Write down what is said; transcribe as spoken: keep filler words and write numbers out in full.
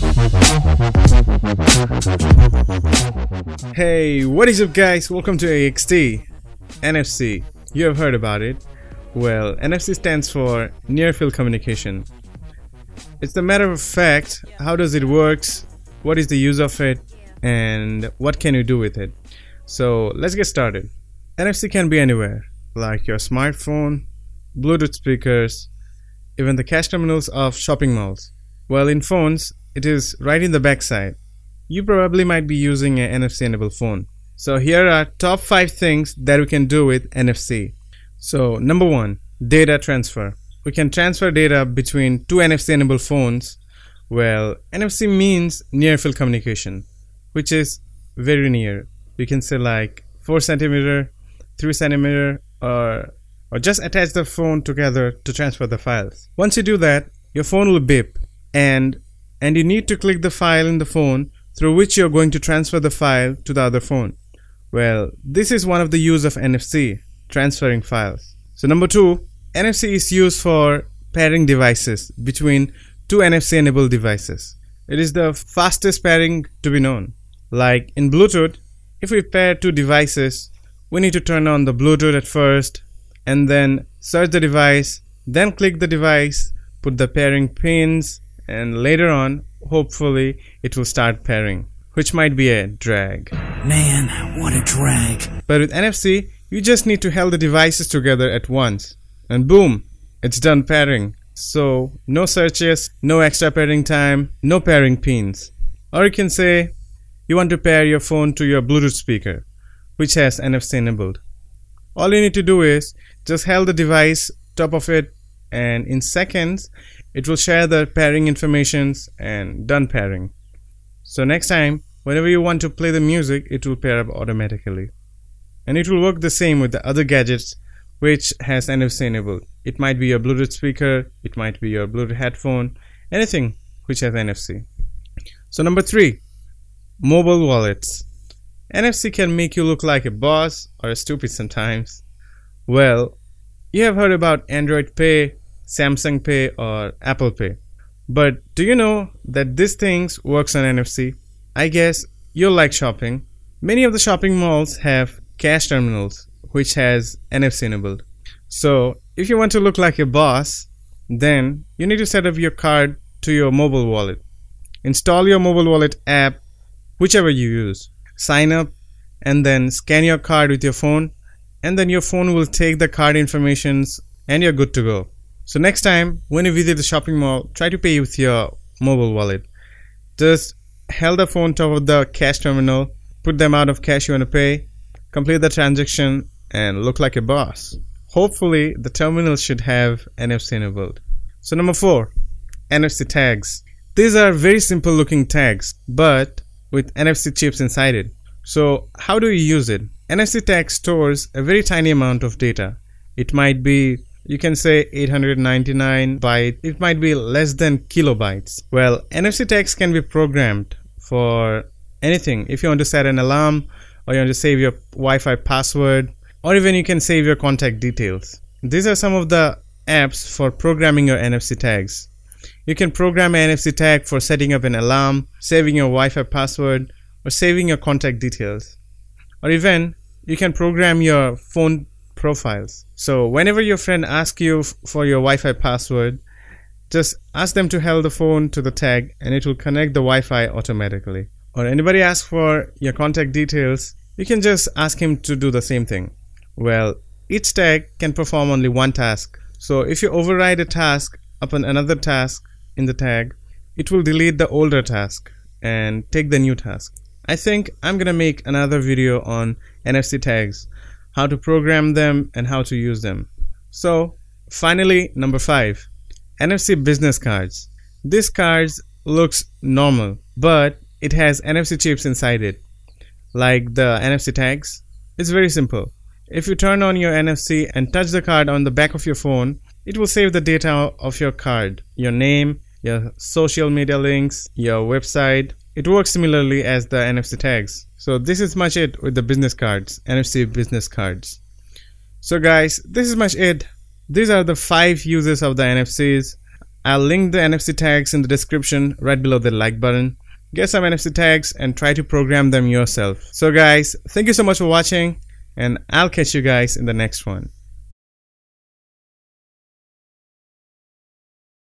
Hey, what is up guys? Welcome to A X T. N F C. You have heard about it. Well, N F C stands for Near Field Communication. It's the matter of fact, how does it works, what is the use of it, and what can you do with it. So let's get started. N F C can be anywhere, like your smartphone, Bluetooth speakers, even the cash terminals of shopping malls. Well, in phones, it is right in the backside. You probably might be using an N F C enabled phone. So here are top five things that we can do with N F C. So number one, data transfer. We can transfer data between two N F C enabled phones. Well, N F C means near field communication, which is very near. You can say like four centimeter, three centimeter, or or just attach the phone together to transfer the files. Once you do that, your phone will beep, and and you need to click the file in the phone through which you're going to transfer the file to the other phone. Well, this is one of the use of N F C, transferring files. So number two, N F C is used for pairing devices between two N F C enabled devices. It is the fastest pairing to be known. Like in Bluetooth, if we pair two devices, we need to turn on the Bluetooth at first, and then search the device, then click the device, put the pairing pins, and later on, hopefully, it will start pairing, which might be a drag. Man, what a drag. But with N F C, you just need to hold the devices together at once, and boom, it's done pairing. So, no searches, no extra pairing time, no pairing pins. Or you can say, you want to pair your phone to your Bluetooth speaker, which has N F C enabled. All you need to do is just hold the device top of it, and in seconds it will share the pairing informations and done pairing. So next time whenever you want to play the music, it will pair up automatically. And it will work the same with the other gadgets which has N F C enabled. It might be your Bluetooth speaker, it might be your Bluetooth headphone, anything which has N F C. So number three, mobile wallets. N F C can make you look like a boss or a stupid sometimes. Well, you have heard about Android Pay, Samsung Pay, or Apple Pay. But do you know that these things works on N F C? I guess you'll like shopping. Many of the shopping malls have cash terminals which has N F C enabled. So if you want to look like a boss, then you need to set up your card to your mobile wallet. Install your mobile wallet app, whichever you use. Sign up and then scan your card with your phone, and then your phone will take the card informations and you're good to go. So next time when you visit the shopping mall, try to pay with your mobile wallet. Just hold the phone top of the cash terminal, put the amount of cash you want to pay, complete the transaction, and look like a boss. Hopefully the terminal should have N F C enabled. So number four, N F C tags. These are very simple looking tags, but with N F C chips inside it. So how do you use it? N F C tag stores a very tiny amount of data. It might be, you can say eight hundred ninety-nine bytes, it might be less than kilobytes. Well, N F C tags can be programmed for anything. If you want to set an alarm, or you want to save your Wi-Fi password, or even you can save your contact details. These are some of the apps for programming your N F C tags. You can program an N F C tag for setting up an alarm, saving your Wi-Fi password, or saving your contact details. Or even you can program your phone profiles. So whenever your friend asks you for your Wi-Fi password, just ask them to hold the phone to the tag and it will connect the Wi-Fi automatically. Or anybody asks for your contact details, you can just ask him to do the same thing. Well, each tag can perform only one task. So if you override a task upon another task in the tag, it will delete the older task and take the new task. I think I'm gonna make another video on N F C tags, how to program them and how to use them. So finally, number five, N F C business cards. This cards looks normal, but it has N F C chips inside it. Like the N F C tags, it's very simple. If you turn on your N F C and touch the card on the back of your phone, it will save the data of your card, your name, your social media links, your website. It works similarly as the N F C tags. So this is much it with the business cards, N F C business cards. So guys, this is much it. These are the five uses of the N F Cs. I'll link the N F C tags in the description right below the like button. Get some N F C tags and try to program them yourself. So guys, thank you so much for watching, and I'll catch you guys in the next one.